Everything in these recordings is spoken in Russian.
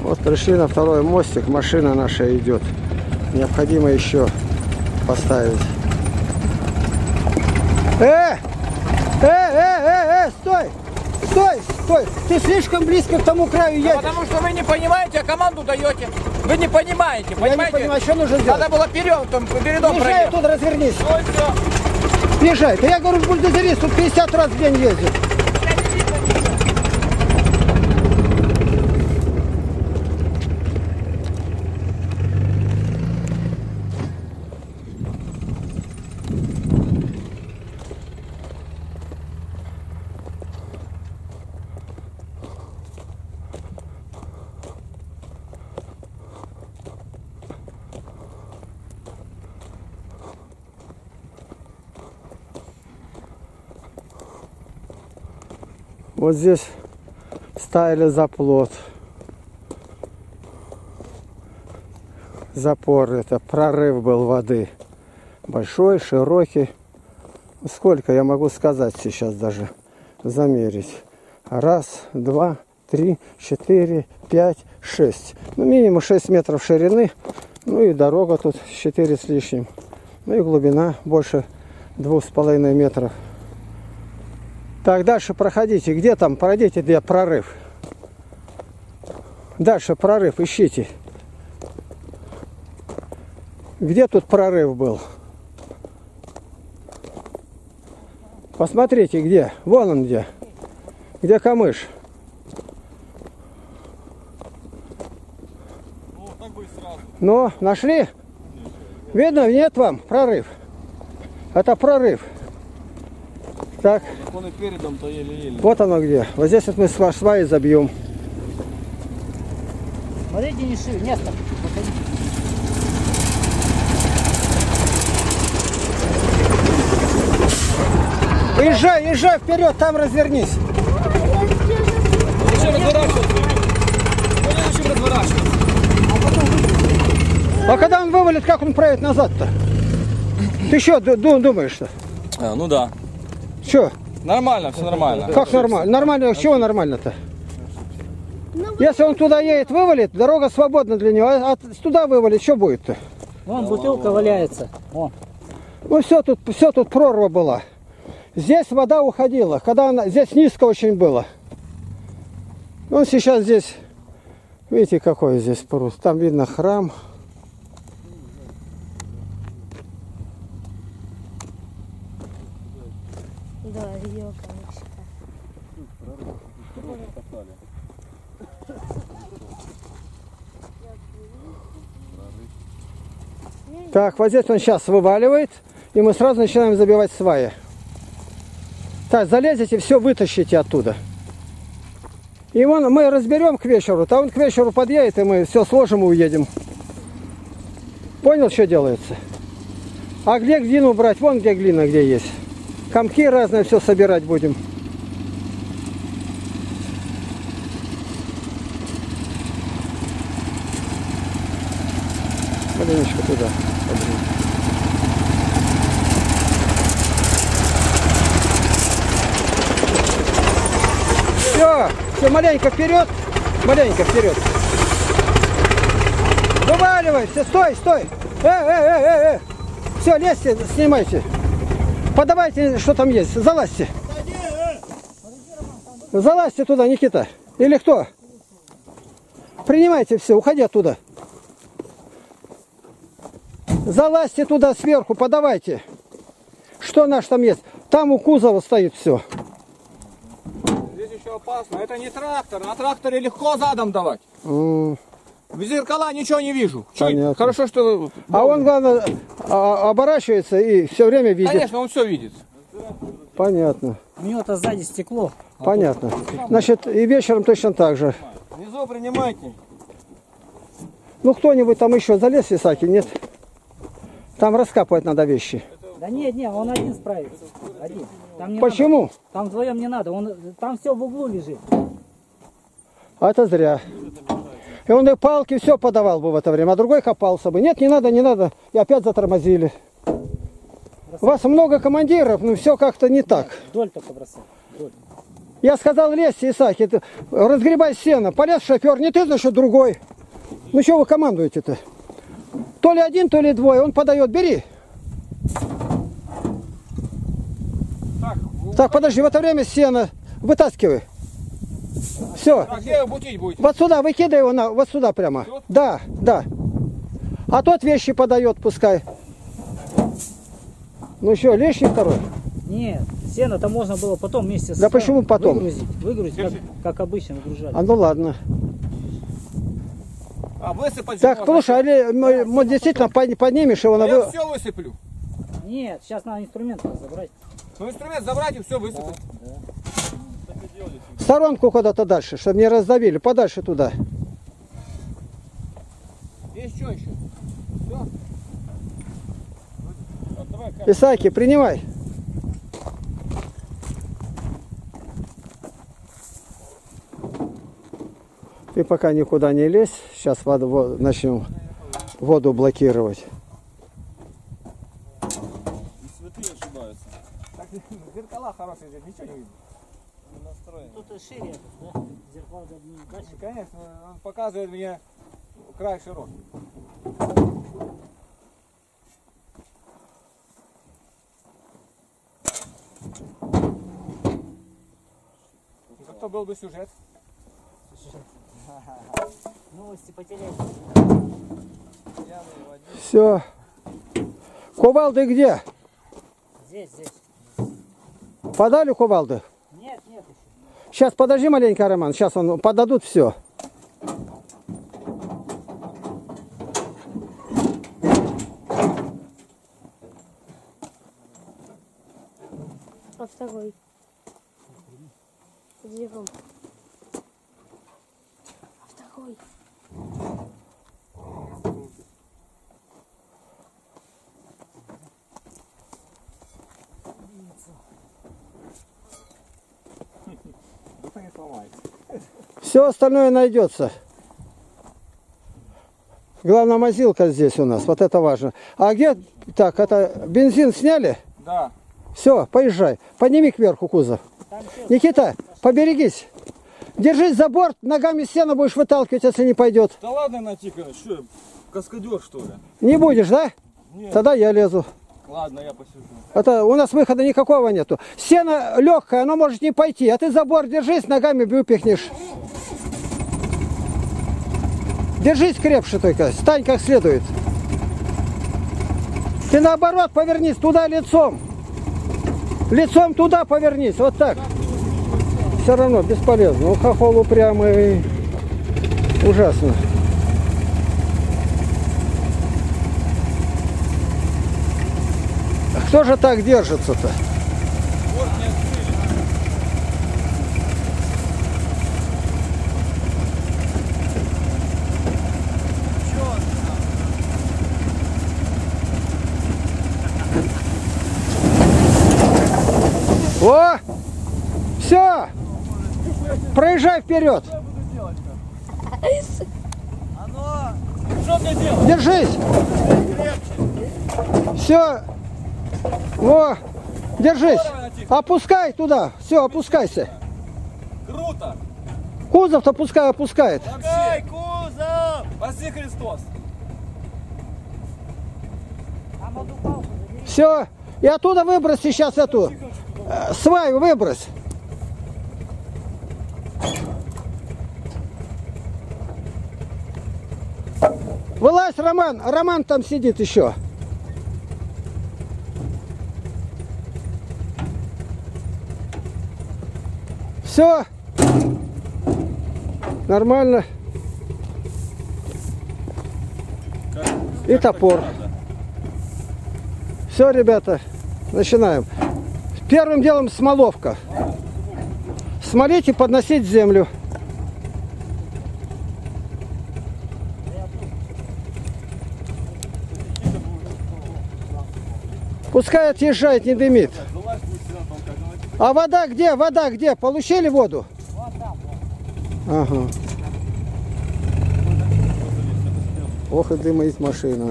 Вот пришли на второй мостик, машина наша идет. Необходимо еще поставить. Стой! Стой, стой! Ты слишком близко к тому краю едешь. Потому что вы не понимаете, а команду даете. Вы не понимаете, понимаете? Я не понимаю, что нужно сделать. Надо было передом проехать. Езжай оттуда, развернись. Езжай. Да я говорю, бульдозерист тут 50 раз в день ездит. Вот здесь ставили заплот. Запор, это прорыв был воды. Большой, широкий. Сколько я могу сказать сейчас даже, замерить. Раз, два, три, четыре, пять, шесть. Ну, минимум 6 метров ширины. Ну и дорога тут 4 с лишним. Ну и глубина больше 2,5 метров. Так, дальше проходите. Где там? Пройдите, где прорыв. Дальше прорыв, ищите. Где тут прорыв был? Посмотрите, где. Вон он где. Где камыш? Ну, нашли? Видно, нет вам прорыв? Это прорыв. Так. Он и передом-то еле-еле. Вот оно где. Вот здесь вот мы сваи забьем. Смотрите, не шире, место. Езжай, езжай вперед, там развернись. Зачем разворачиваться? Зачем разворачиваться? А когда он вывалит, как он проедет назад-то? Ты что думаешь-то? Ну да. Что? Нормально, все нормально. Как нормально? Нормально, с чего нормально-то? Если он туда едет, вывалит, дорога свободна для него, а туда вывалит, что будет-то? Вон бутылка валяется. О. Ну все тут прорва была. Здесь вода уходила, когда она, здесь низко очень было. Он сейчас здесь, видите, какой здесь пруд. Там видно храм. Да, видео, конечно. Так, вот здесь он сейчас вываливает, и мы сразу начинаем забивать сваи. Так, залезете, все вытащите оттуда. И вон мы разберем к вечеру, а он к вечеру подъедет, и мы все сложим и уедем. Понял, что делается? А где глину брать? Вон где глина, где есть. Комки разные, все собирать будем. Маленечко туда. Все, маленько вперед. Маленько вперед. Вываливай, все, стой. Все, лезьте, снимайте. Подавайте, что там есть. Залазьте. Залазьте туда, Никита. Или кто? Принимайте все, уходи оттуда. Залазьте туда сверху, подавайте. Что наш там есть? Там у кузова стоит все. Здесь еще опасно. Это не трактор. На тракторе легко задом давать. В зеркала ничего не вижу. Понятно. Хорошо, что... А он, главное, оборачивается и все время видит. Конечно, он все видит. Понятно. У него-то сзади стекло. Понятно. Значит, и вечером точно так же. Внизу принимайте. Ну, кто-нибудь там еще залез, Исаки, нет? Там раскапывать надо вещи. Да нет, он один справится. Один. Там не Почему? Надо. Там вдвоем не надо. Там все в углу лежит. А это зря. И он и палки все подавал бы в это время, а другой копался бы. Нет, не надо. И опять затормозили. У вас много командиров, но все как-то не так. Вдоль только бросай. Вдоль. Я сказал, лезьте, Исаки, разгребай сено. Полез шофер, не ты, значит, другой. Ну что вы командуете-то? То ли один, то ли двое. Он подает, бери. Так, подожди, в это время сено вытаскивай. Все. А где вы бутить будете? Вот сюда, выкидай его, вот сюда прямо. Да, да. А тот вещи подает, пускай. Ну что, лишний второй? Нет, сено-то можно было потом вместе с... Да почему потом? Выгрузить, как обычно выгружали. А ну ладно. А высыпать Так, же слушай, мы действительно поднимешь его на... Я все высыплю. Нет, сейчас надо инструмент забрать. Ну инструмент забрать и все высыпать. В сторонку куда-то дальше, чтобы не раздавили. Подальше туда. Есть что еще? Все. Исаки, принимай. Ты пока никуда не лезь. Сейчас начнем воду блокировать. И святые ошибаются. Так, зеркала хорошие здесь, ничего не видно. Тут шире, да? Зеркало дальше. Конечно, он показывает мне край широкий. Зато был бы сюжет. Новости потеряли. Все. Кувалды где? Здесь. Подали кувалды? Нет еще. Сейчас, подожди маленько, Роман. Сейчас он подадут все. А второй? Где он? А второй? Духа не сломает. Все остальное найдется. Главное, мазилка здесь у нас. Вот это важно. А где? Так, это бензин сняли? Да. Все, поезжай. Подними кверху кузов. Никита, поберегись. Держись за борт, ногами сено будешь выталкивать, если не пойдет. Да ладно, Натика, что я, каскадер что ли? Не будешь, да? Нет. Тогда я лезу. Ладно, я посижу. Это у нас выхода никакого нету. Сено легкое, оно может не пойти. А ты за борт держись, ногами выпихнешь. Держись крепше только, стань как следует. Ты наоборот повернись туда лицом. Лицом туда повернись, вот так. Все равно бесполезно. У хохол упрямый. Ужасно. Кто же так держится-то? О! Все! Проезжай вперед! Что мне делать? Держись! Все! Во! Держись! Опускай туда! Все, опускайся! Круто! Кузов-то пускай опускает. Дай кузов! Спаси Христос! Все! И оттуда выбрось сейчас эту сваю, выбрось! Вылазь, Роман! Роман там сидит еще. Все. Нормально. И топор. Все, ребята, начинаем. Первым делом смоловка. Смолить и подносить в землю. Пускай отъезжает, не дымит. А вода где? Вода где? Получили воду? Ага. Ох и дымит машина.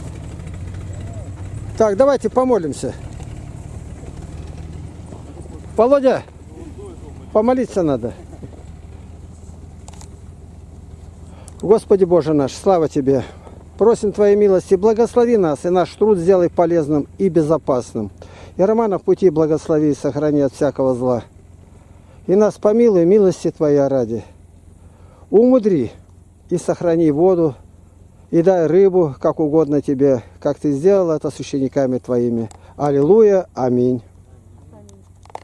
Так, давайте помолимся. Володя, Помолиться надо. Господи Боже наш, слава Тебе. Просим Твоей милости, благослови нас, и наш труд сделай полезным и безопасным. И романа в пути благослови и сохрани от всякого зла. И нас помилуй, милости Твоя ради. Умудри и сохрани воду, и дай рыбу, как угодно Тебе, как Ты сделал это с учениками Твоими. Аллилуйя, аминь.